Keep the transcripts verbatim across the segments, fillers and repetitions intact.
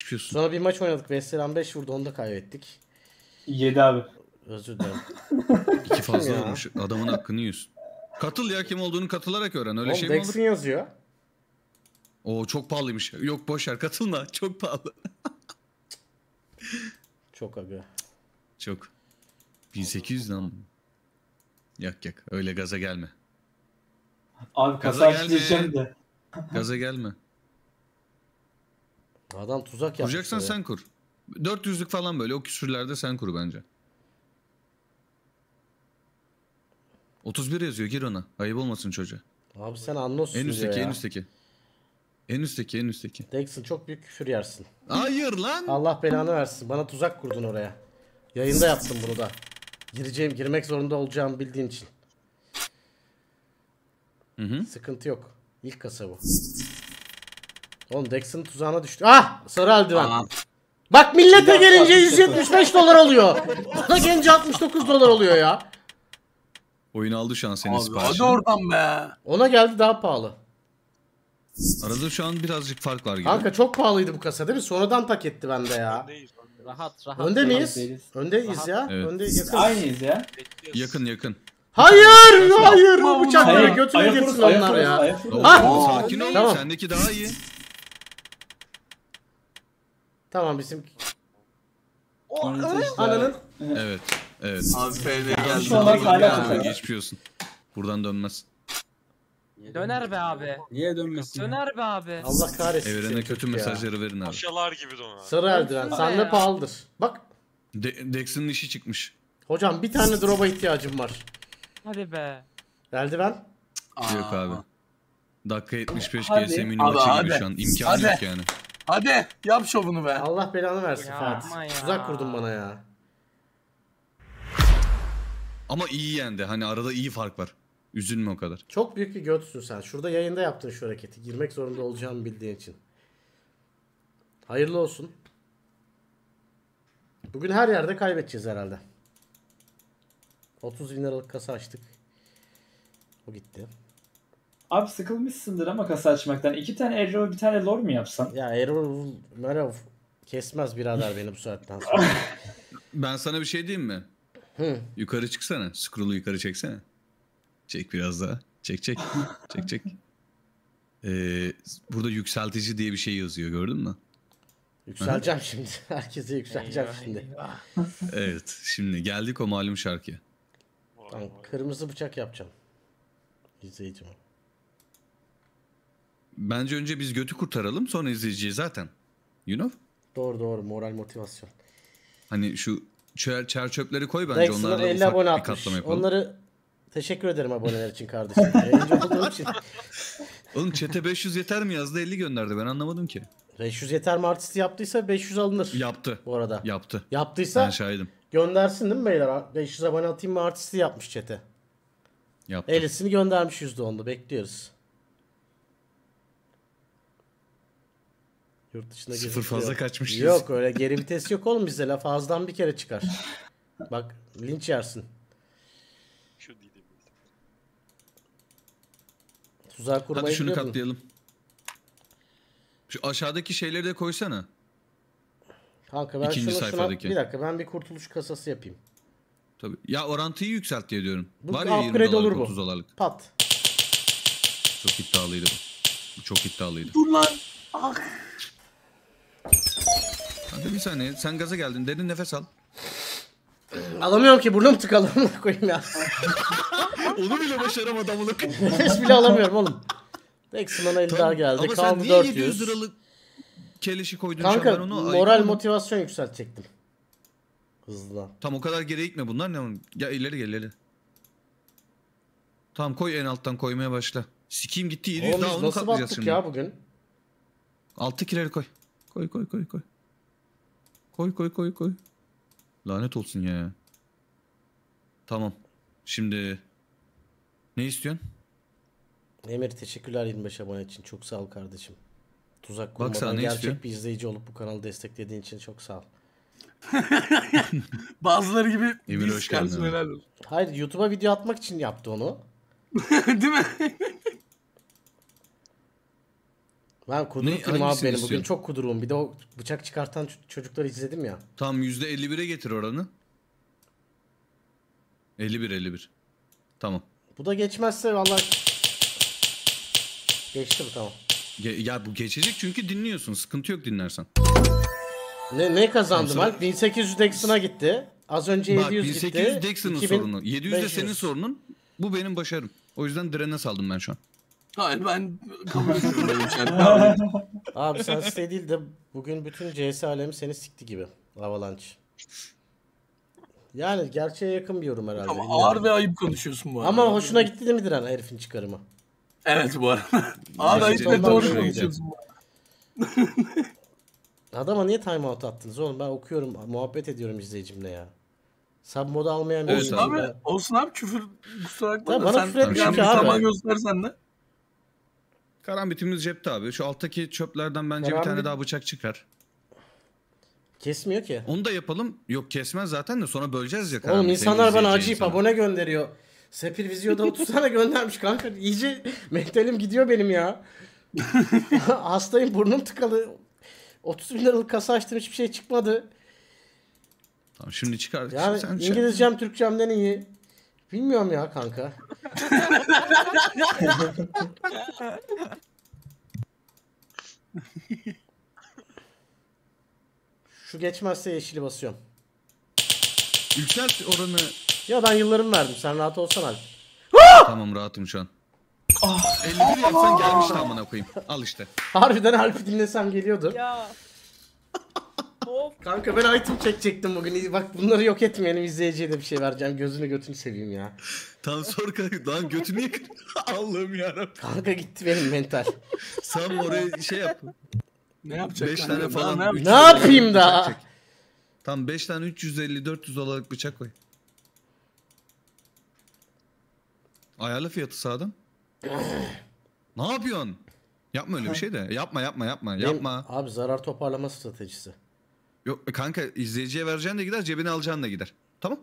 Geçmiş olsun. Sonra bir maç oynadık. Vesselam beş vurdu. Onu da kaybettik. yedi abi. Özür dilerim. İki fazla Ya. vurmuş. Adamın hakkını yiyorsun. Katıl ya, kim olduğunu katılarak öğren. Öyle Oğlum şey mi olur? Dex'in yazıyor. Oo çok pahalıymış. Yok boşver, katılma. Çok pahalı. Çok aga. Çok. bin sekiz yüz lan. Yak yak. Öyle gaza gelme. Abi Gaza kasa gelme. açlayacağım de. Gaza gelme. Adam tuzak yapmış. Kuracaksan sen kur. dört yüzlük falan böyle o küsürlerde sen kur bence. otuz bir yazıyor, gir ona. Ayıp olmasın çocuğa. Abi sen anlıyorsun En üstteki, ya. en üstteki. En üstteki, en üstteki. Dex'in çok büyük küfür yersin. Hayır lan. Allah belanı versin. Bana tuzak kurdun oraya. Yayında yaptım bunu da. Gireceğim, girmek zorunda olacağımı bildiğin için. Hı hı. Sıkıntı yok. İlk kasa bu. Oğlum Dex'in tuzağına düştü. Ah! Sarı eldiven. Aa. Bak millete gelince yüz yetmiş beş dolar oluyor. Bana gelince altmış dokuz dolar oluyor ya. Oyun aldı şu an senin Abi, siparişini. hadi oradan be. Ona geldi daha pahalı. Arada şu an birazcık fark var gibi. Kanka çok pahalıydı bu kasa değil mi? Sonradan tak etti bende ya. Rahat rahat. Önde miyiz? değiliz. Öndeyiz ya. Evet. Önde yakın. Aynıyız ya. Yakın yakın. Hayır, hayır. O bıçakları Hayır, götüne ayak gitsin vururuz, ayak onlar vururuz, ya. ayak vururuz. Ah! Oo, sakin ol. Tamam. Sendeki daha iyi. Tamam bizim Ananın. ananın. Evet. Evet. Abi F N geldi. Şu an hala Ya. tutar. Geçmiş olsun. Buradan dönmez. Döner be abi. Niye dönmesin? Döner be abi. Allah kahretsin. Evrene seni kötü çocuk ya. mesajları verin abi. Aşalar gibi donar. Sarı eldiven. Dönsün Sende ya. pahalıdır. Bak De Dex'in işi çıkmış. hocam bir tane drop'a ihtiyacım var. Hadi be. Eldiven. Aa. Yok abi. Dakika yetmiş beş Hadi. G S mini Hadi, maçı gibi hadi. şu an. İmkanı Hadi. yok yani. Hadi yap şovunu be. Allah belanı versin Ya, Fatih. aman ya. Tuzak kurdun bana ya. Ama iyi yendi. Hani arada iyi fark var. Üzülme o kadar. Çok büyük bir götsün sen. Şurada yayında yaptın şu hareketi. Girmek zorunda olacağımı bildiğin için. Hayırlı olsun. Bugün her yerde kaybedeceğiz herhalde. otuz bin liralık kasa açtık. O gitti. Abi sıkılmışsındır ama kasa açmaktan. İki tane Errol, bir tane Lore mu yapsan? Ya Erol Merov kesmez birader beni bu saatten sonra. Ben sana bir şey diyeyim mi? Hı. Yukarı çıksana. Scroll'u yukarı çeksene. Çek biraz daha. Çek çek. Çek çek. Ee, burada yükseltici diye bir şey yazıyor, gördün mü? Yükseleceğim şimdi. Herkese yükseleceğim Eyvah, şimdi. eyvah. Evet. Şimdi geldik o malum şarkıya. Tamam, kırmızı bıçak yapacağım. İzleyicim. Bence önce biz götü kurtaralım, sonra izleyeceğiz zaten. You know? Doğru doğru, moral motivasyon. Hani şu çer, çer çöpleri koy bence, Dexter'ın onlarla elli ufak abone bir atmış. katlama yapalım. Onları teşekkür ederim aboneler için kardeşim. Yayıncı olduğum için. Oğlum chat'e beş yüz yeter mi yazdı, elli gönderdi, ben anlamadım ki. beş yüz yeter mi artisti yaptıysa beş yüz alınır. Yaptı. Bu arada. Yaptı. Yaptıysa Ben şahidim. göndersin değil mi beyler? beş yüz abone atayım mı artisti yapmış chat'e. Yaptı. ellisini göndermiş yüzde onda. Bekliyoruz. Yurt dışında Sıfır gezip fazla duruyor. kaçmışız. Yok öyle geri vites yok oğlum bizde. Laf ağızdan bir kere çıkar. Bak linç yersin. Şu değil. Tuzağa kurmayı Hadi şunu biliyordun. katlayalım. Şu aşağıdaki şeyleri de koysana. Kanka ben İkinci şunu şuna... sayfadaki. Bir dakika ben bir kurtuluş kasası yapayım. Tabii. Ya orantıyı yükselt diye diyorum. Bu Var ya yirmi upgrade olur dolarlık, bu. otuz dolarlık. Pat. Çok iddialıydı bu. Bu çok iddialıydı. Dur lan. Ah. Hadi bir saniye, sen gaza geldin, derin nefes al. Alamıyorum ki burnum tıkalı. Koyayım ya. Onu bile başaramadı amına koyayım. Nefes bile alamıyorum oğlum. Dexter'dan el daha geldi. Ama sen Kaldı niye dört yedi yüz yüz. liralık keleşi koydun şu an, Kanka ben onu moral ayıkamadım. motivasyon yükseltecektim. Hızlı. Tam o kadar geriye gitme, bunlar ne? Gel ileri gel ileri. Tamam, koy en alttan, koymaya başla. Sikiyim gitti, yedi yüz, Oğlum daha biz onu nasıl katlayacağız battık şimdi. ya bugün? Alttakileri koy. Koy koy koy koy. Koy koy koy koy. Lanet olsun ya. Tamam. Şimdi ne istiyorsun? Emir teşekkürler yirmi beş abone için. Çok sağ ol kardeşim. Tuzak Bak sana kurmadan ne gerçek istiyor? bir izleyici olup bu kanalı desteklediğin için çok sağ ol. Bazıları gibi Emir, biz hoş geldin kendisi abi. helal olsun. Hayır YouTube'a video atmak için yaptı onu. Değil mi? Ben kuduruk Ne, günüm abi hangisini benim. Bugün istiyorsun? çok kuduruğum. Bir de o bıçak çıkartan ç- çocukları izledim ya. Tam yüzde elli bire getir oranı. elli bir elli bir. Tamam. Bu da geçmezse vallahi geçti bu tamam. Ge- ya bu geçecek çünkü dinliyorsun. Sıkıntı yok dinlersen. Ne ne kazandım Sonra- Alp? bin sekiz yüz Dexon'a gitti. Az önce Bak yedi yüz bin gitti. sekiz yüz Dexon'ın iki bin sorunu. yedi yüz de beş yüz. senin sorunun. Bu benim başarım. O yüzden direne saldım ben şu an. Hayır ben kabul ediyorum böyle bir şey. Devam et. Abi sen site değil de bugün bütün C S alemi seni sikti gibi. Avalanche. Yani gerçeğe yakın bir yorum herhalde. Ama bilmiyorum. ağır ve ayıp konuşuyorsun bu arada. Ama hoşuna gitti değil mi Diren herifin çıkarımı? Evet bu arada. Ağır ayıp ve Ondan doğru hoşuna konuşuyorsun bu arada. Adama niye timeout attınız oğlum? Ben okuyorum, muhabbet ediyorum izleyicimle ya. Sub modu almayan bir Evet Olsun oyuncu abi, ben- olsun abi küfür kusura bakma Tabii da bana sen küfür etmiyor yani ki abi. müsamaha göstersen de. Karambitimiz cepte abi. Şu alttaki çöplerden bence bir Karambit- tane daha bıçak çıkar. Kesmiyor ki. Onu da yapalım. Yok kesmez zaten de sonra böleceğiz ya Oğlum karambiti. insanlar bana İzleyeceği acayip insana. abone gönderiyor. Sepil Vizyo'da otuz tane göndermiş kanka. İyice mentalim gidiyor benim ya. Hastayım, burnum tıkalı. otuz bin liralık kasa açtım, hiçbir şey çıkmadı. Tamam şimdi çıkar. Yani Sen şey- İngilizcem Türkçemden iyi. Bilmiyorum ya kanka. Şu geçmezse yeşili basıyorum. Yükselt oranı. Ya ben yıllarımı verdim. Sen rahat olsan Alp. Tamam rahatım şu an. elli bir yapsan gelmişti amına koyayım. Al işte. Harbiden Alp'i dinlesem geliyordu. Ya. Of. Kanka ben item çekecektim bugün. Bak bunları yok etmeyelim, izleyiciye de bir şey vereceğim. Gözünü götünü seveyim ya. Tam sor kanka. Lan götünü yık. Allah'ım yarabbim. Kanka gitti benim mental. Sen oraya şey yap. Ne yapacak? beş kanka? tane Daha falan. Ne üç Ne yüz yapayım bıçak daha? çek. Tam beş tane üç yüz elli dört yüz dolarlık bıçak koy. Ayarla fiyatı sağdan. Ne yapıyorsun? Yapma öyle bir şey de. Yapma yapma yapma. Benim- Yapma. Abi zarar toparlama stratejisi. Yok kanka izleyiciye vereceğin de gider, cebine alacağın da gider. Tamam?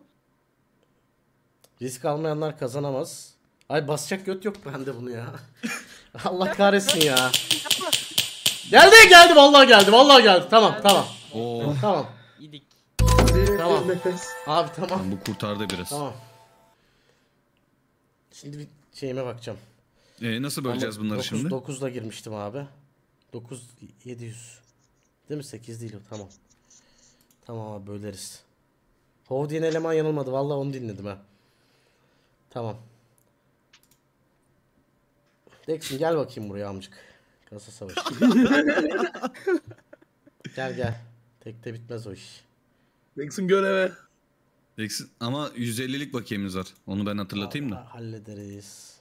Risk almayanlar kazanamaz. Ay basacak göt yok bende bunu ya. Allah kahretsin ya. Geldi geldi vallahi geldi vallahi geldi. Tamam tamam. Oo. Tamam. İdik. Tamam. Abi tamam. Bu kurtardı biraz. Tamam. Şimdi bir şeyime bakacağım. Ee, nasıl böleceğiz bunları şimdi? dokuzda girmiştim abi. dokuz yedi yüz. Değil mi? sekiz değil o. Tamam. Tamam abi böleriz. Hov diyen eleman yanılmadı. Vallahi onu dinledim ha. Tamam. Dex'in gel bakayım buraya amcık. Kasa savaşı. Gel gel. Tekte bitmez o iş. Dex'in göreve. Eksin. Ama yüz ellilik bakiyemiz var. Onu ben hatırlatayım da. Allah, hallederiz.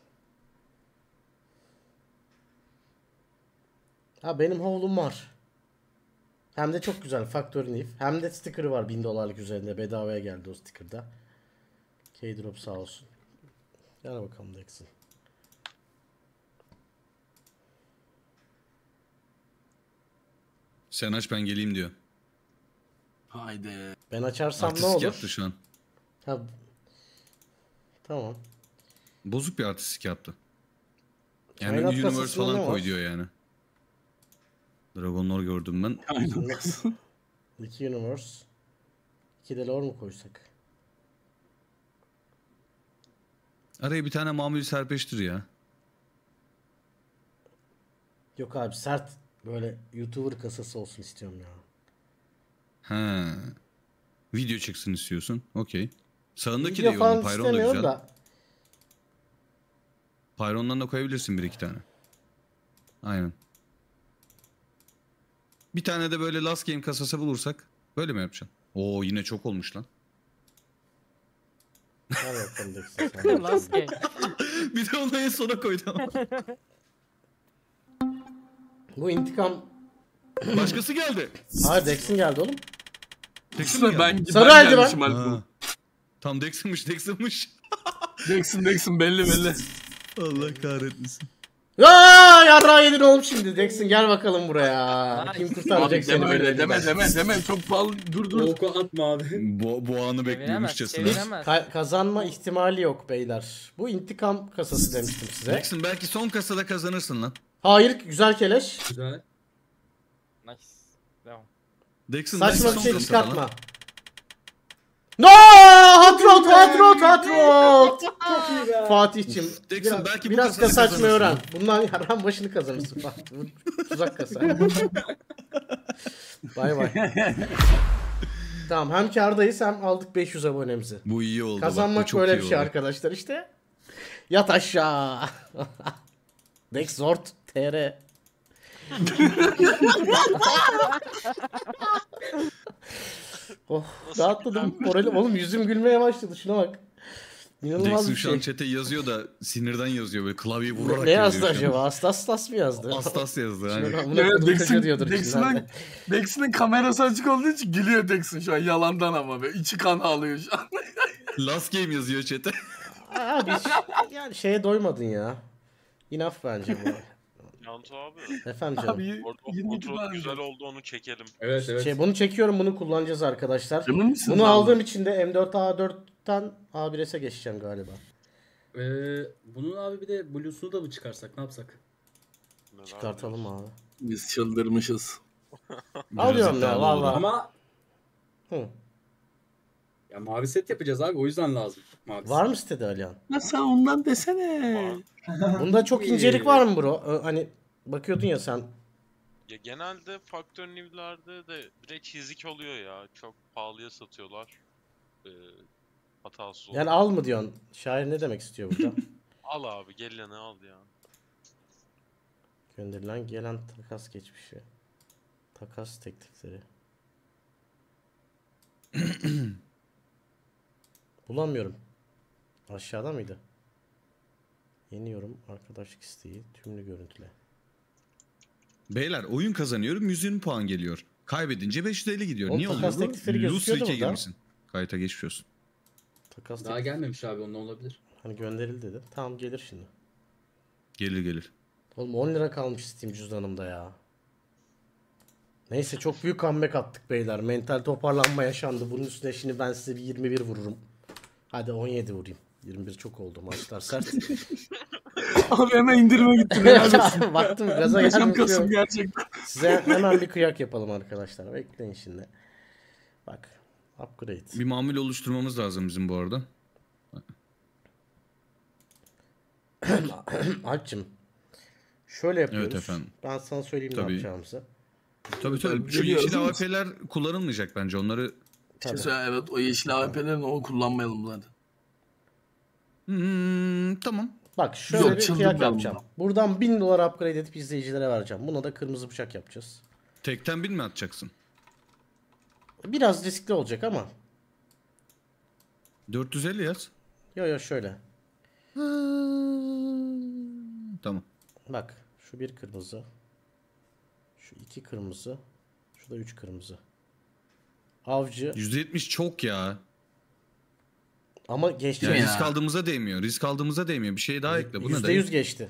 Ha benim hovlum var. Hem de çok güzel Factory Leaf. Hem de sticker'ı var bin dolarlık üzerinde. Bedavaya geldi o sticker'da. K-Drop sağ olsun. Gel bakalım Dex'in. Sen aç ben geleyim diyor. Haydi. Ben açarsam ne Artistik olur? yaptı şu an. Ha. Tamam. Bozuk bir artistik yaptı. Yani Kainat Universe kasasında falan ne koy var? diyor yani. Dragonlar gördüm ben. iki Universe. iki de lore mu koysak? Araya bir tane mamul serpeştir ya. Yok abi sert böyle YouTuber kasası olsun istiyorum ya. Ha. Video çıksın istiyorsun. Okey. Sağındaki de Video iyi falan onun. Pyron da istemiyorum güzel. da. Pyron'dan da koyabilirsin bir iki tane. Aynen. Bir tane de böyle last game kasası bulursak böyle mi yapacaksın? Oo yine çok olmuş lan. Hadi bakalım Dex'in sen. Last game. Bir de onu en sona koydum. Bu intikam... Başkası geldi. Hayır Dex'in geldi oğlum. Dex'in mi ben, geldi? Sarı ben eldiven. gelmişim Alp. Ha. Tam Dex'inmiş Dex'inmiş. Dex'in Dex'in belli belli. Allah kahretmesin. Aa, yarrağı yedin oğlum şimdi. Dex'in gel bakalım buraya. Kim kurtaracak Abi seni deme böyle öyle deme elinden? deme deme çok pahalı dur dur. Oku atma abi. Bu, bu anı Çeviremez, bekliyormuşçasına. çeviremez. Ka- kazanma ihtimali yok beyler. Bu intikam kasası demiştim size. Jackson belki son kasada kazanırsın lan. Hayır, güzel keleş. Güzel. Nice. Devam. Jackson belki Saçma bir son şey kasada çıkartma. lan. No! Hot rod, hot rod, hot rod. Çok iyi be. Fatih'cim Uf, Jackson, biraz, belki bu biraz kasada kasa açmayı öğren. kazanırsın. Bundan yarran başını kazanırsın Fatih. Bu tuzak kasa. Bay bay. Tamam, hem kârdayız hem aldık beş yüz abonemizi. Bu iyi oldu. bak, bu Kazanmak çok böyle iyi bir şey oldu. arkadaşlar işte. Yat aşağı. Dex Zord T R. Oh, rahatladım. Moralim, oğlum yüzüm gülmeye başladı. Şuna bak. İnanılmaz Jackson bir şu an şey. chat'e yazıyor da sinirden yazıyor böyle klavye vurarak Ne yazdı yazıyor şu an. acaba? Astas Astas mı yazdı? Astas yazdı. Hani. Şuna- buna Evet, kodum Dex'in, çocuğu diyordur Dex'in, içinden. Dex'in kamerası açık olduğu için gülüyor Dex'in şu an yalandan ama be. İçi kan ağlıyor şu an. Last game yazıyor chat'e. Abi yani şeye doymadın ya. Enough bence bu. Yanto abi. Efendim canım. Abi Orada yirmi oturup var. güzel oldu onu çekelim. Evet evet. Şey, bunu çekiyorum, bunu kullanacağız arkadaşlar. Emin misin? Bunu abi? aldığım için de M dört A dört'ten A bir S'e geçeceğim galiba. Ee, bunun abi bir de Blue'sunu da mı çıkarsak ne yapsak? Neler Çıkartalım diyorsun? abi. Biz çıldırmışız. Alıyorum ya iddialı valla. oldu. Ama Hı. ya mavi set yapacağız abi o yüzden lazım. Mavi Var mı sitede Alihan? Ya sen ondan desene. Bunda çok incelik var mı bro? Ö- Hani bakıyordun ya sen. Ya genelde faktör niv'lerde de direkt çizik oluyor ya. Çok pahalıya satıyorlar. Ee, hatasız oluyor. Yani al mı diyorsun? Şair ne demek istiyor burada? Al abi geleni al ya. Gönderilen gelen takas geçmişi. Takas teklifleri. Bulamıyorum. Aşağıda mıydı? Yeni yorum, arkadaşlık isteği, tümlü görüntüle. Beyler oyun kazanıyorum yüz yirmi puan geliyor. Kaybedince beş yüz elli gidiyor. Oğlum, Niye takas oluyor bu? teklifleri Lose gözüküyordu streak'e burada. girmişsin. Kayıta geçmiş olsun. Takas Daha teklif- gelmemiş abi onunla olabilir. Hani gönderildi dedi. Tamam, gelir şimdi. Gelir gelir. Oğlum on lira kalmış Steam cüzdanımda ya. Neyse, çok büyük comeback attık beyler. Mental toparlanma yaşandı. Bunun üstüne şimdi ben size bir yirmi bir vururum. Hadi on yedi vurayım. yirmi bir çok oldu. Maçlar sert. Abi hemen indirime gittim. Helal olsun. Baktım gaza Yaşam gelmek kasım yok. gerçekten. Size hemen bir kıyak yapalım arkadaşlar. Bekleyin şimdi. Bak. Upgrade. Bir mamul oluşturmamız lazım bizim bu arada. Alp'cim. Şöyle yapıyoruz. Evet efendim. Ben sana söyleyeyim ne Tabii. yapacağımızı. Tabii tabii. Şu Geliyor, yeşil değil mi? A W P'ler kullanılmayacak bence. Onları Tabii. Şey, evet o yeşil A W P'lerini o kullanmayalım zaten. Hmm, tamam. Bak şöyle Yok, bir çıldırdım kıyak ben yapacağım. bundan. Buradan bin dolar upgrade edip izleyicilere vereceğim. Buna da kırmızı bıçak yapacağız. Tekten bin mi atacaksın? Biraz riskli olacak ama. dört yüz elli yaz. Yo yo şöyle. Tamam. Bak şu bir kırmızı. Şu iki kırmızı. Şu da üç kırmızı. Avcı. yüzde yetmiş çok ya. Ama geçti. Yani Ya. risk aldığımıza değmiyor. Risk aldığımıza değmiyor. Bir şey daha ekle. Bu ne yüzde dayı? yüz geçti.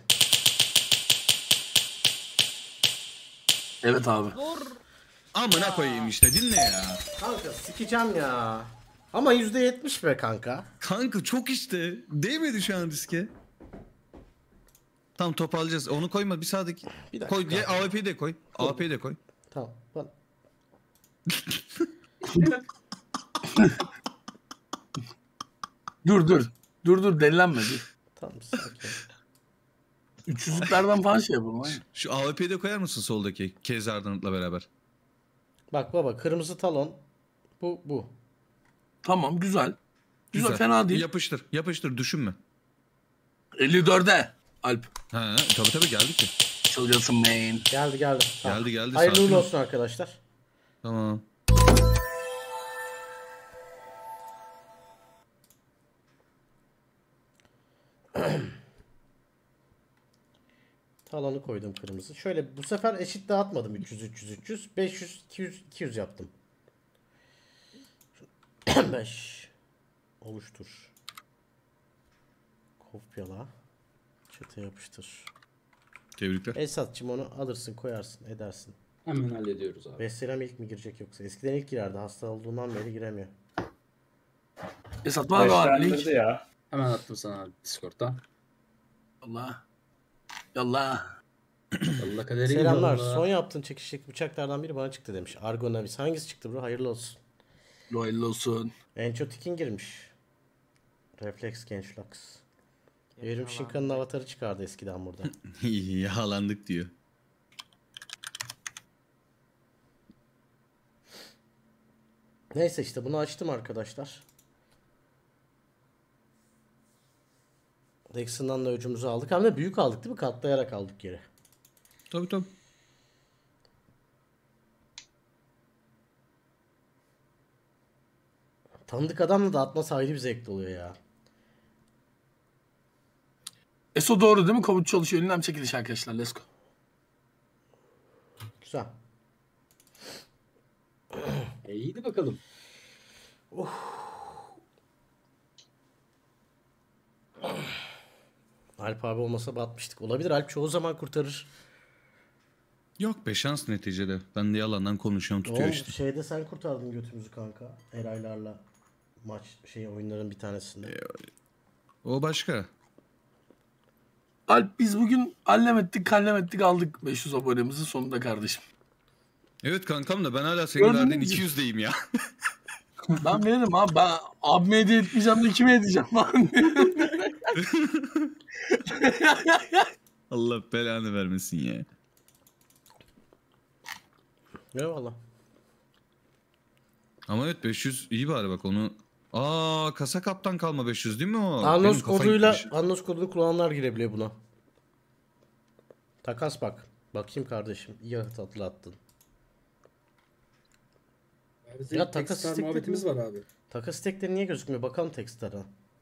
Evet abi. Amına koyayım işte dinle ya. Kanka sikeceğim ya. Ama yüzde yetmiş be kanka. Kanka çok işte. Değmedi şu an riske. Tamam toparlayacağız. Onu koyma bir sağdaki. Bir dakika. Koy diye A W P'yi de koy. A W P'yi de koy. Tamam. Bana... Dur dur. Dur dur delilenme dur. Tamam sakin. üç yüzlüklerden falan şey yapalım. Aynen. Şu A W P'yi de koyar mısın soldaki? Kez Ardanıt'la beraber. Bak baba, kırmızı talon. Bu bu. Tamam güzel. Güzel, fena değil. Yapıştır. Yapıştır. Düşünme. elli dörde Alp. Ha, tabii tabii geldi ki. Çılgınsın main. Geldi geldi. Tamam. Geldi geldi. Hayırlı sakin uğurlu ol. olsun arkadaşlar. Tamam. Talonu koydum kırmızı. Şöyle bu sefer eşit dağıtmadım. üç yüz üç yüz üç yüz. beş yüz iki yüz iki yüz yaptım. beş. Oluştur. Kopyala. Çete yapıştır. Tebrikler. Esat'cığım onu alırsın koyarsın edersin. Hemen hallediyoruz abi. Vesselam ilk mi girecek yoksa? Eskiden ilk girerdi. Hasta olduğundan beri giremiyor. Esat var var. Yaşlandırdı Link. ya. Hemen attım sana abi Discord'dan. Allah. Yallah. Allah kaderi Selamlar. yallah. Son yaptığın çekişlik bıçaklardan biri bana çıktı demiş. Argonavis. Hangisi çıktı bro? Hayırlı olsun. Hayırlı olsun. Enchotik'in girmiş. Reflex Gençlux. Evrim Shinka'nın avatarı çıkardı eskiden burada. Yağlandık diyor. Neyse işte bunu açtım arkadaşlar. Dexon'dan da öcümüzü aldık. Hem de büyük aldık değil mi? Katlayarak aldık geri. Tabii tabii. Tanıdık adamla da atması ayrı bir zevkli oluyor ya. Eso doğru değil mi? Komut çalışıyor. Elinden çekiliş arkadaşlar. Let's go. Güzel. E, iyiydi bakalım. Alp abi olmasa batmıştık. Olabilir, Alp çoğu zaman kurtarır. Yok be, şans neticede. Ben de yalandan konuşuyorum, tutuyor Oğlum işte. şeyde sen kurtardın götümüzü kanka. Eraylarla maç şey oyunların bir tanesinde. O başka. Alp biz bugün allem ettik, kallem ettik, aldık beş yüz abonemizin sonunda kardeşim. Evet kankam da ben hala senin Gördün verdiğin mü? iki yüzdeyim ya. Ben veririm abi. Ben abime hediye etmeyeceğim de kime edeceğim lan? Allah belanı vermesin ya. Eyvallah. Ama evet beş yüz iyi bari bak onu. Aa kasa kaptan kalma beş yüz değil mi o? Benim Anons kafa koduyla gitmiş. Anons kodunu kullananlar girebiliyor buna. Takas bak. Bakayım kardeşim. İyi hatırlattın. Bizim Ya ya, takas Techstar istekleri muhabbetimiz mi? var abi. Takas istekleri niye gözükmüyor? Bakalım Techstar'a.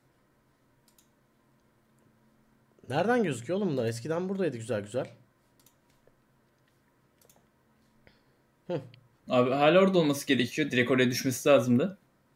Nereden gözüküyor oğlum bunlar? Eskiden buradaydı güzel güzel. Abi hala orada olması gerekiyor. Direkt oraya düşmesi lazımdı.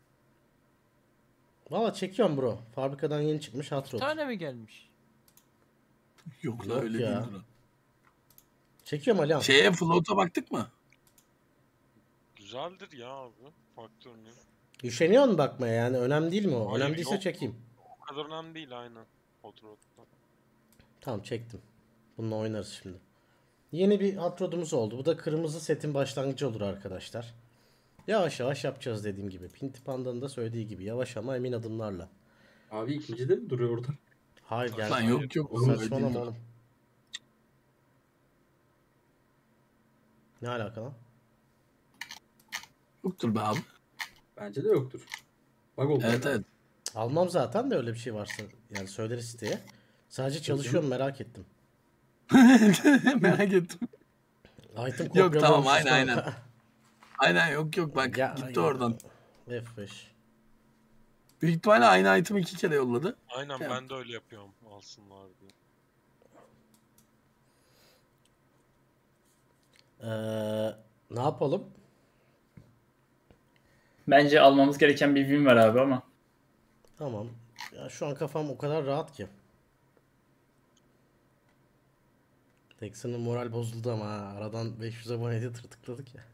Valla çekiyorum bro. Fabrikadan yeni çıkmış hot Bir rod. tane mi gelmiş? Yok la Yok öyle ya. değildir o. Çekiyorum Alihan. Şeye float'a baktık mı? Güzeldir ya abi. Faktörünü. Üşeniyor musun bakmaya yani? Önemli değil mi o? Hayır, Önemli değilse yok. çekeyim. O kadar önemli değil aynen. Oturot'ta. Tamam çektim. Bununla oynarız şimdi. Yeni bir hot rodumuz oldu. Bu da kırmızı setin başlangıcı olur arkadaşlar. Yavaş yavaş yapacağız dediğim gibi. Pinti Panda'nın da söylediği gibi. Yavaş ama emin adımlarla. Abi ikinci de mi duruyor orada? Hayır Lan yani. yok yok. oğlum, öyle Saçmalama değildir. oğlum. Ne alaka lan? Yoktur be abi. Bence de yoktur. Bak oldu. Evet evet. Almam zaten de öyle bir şey varsa. Yani söyleriz siteye. Sadece çalışıyorum merak ettim. Merak ettim. Item Yok, kopyalamışız tamam, aynen, kanka. aynen. Aynen yok yok bak Ya, gitti ya. oradan. F beş. Büyük ihtimalle aynı item'i iki kere yolladı. Aynen Şey ben de öyle yapıyorum. Alsınlar diye. Ee, ne yapalım? Bence almamız gereken bir win var abi ama. Tamam. Ya şu an kafam o kadar rahat ki. Texan'ın moral bozuldu ama ha. Aradan beş yüz abonede tırtıkladık ya.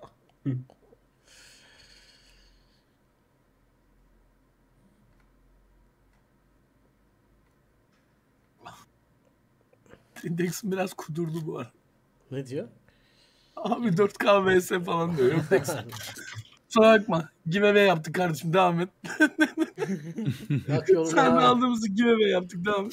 Dex'in biraz kudurdu bu arada. Ne diyor? Abi dört K V S falan diyor. Yok Dex'in. Kusura bakma. Giveaway yaptık kardeşim devam et. Yak yoluna. Sen de aldığımızı giveaway yaptık devam et.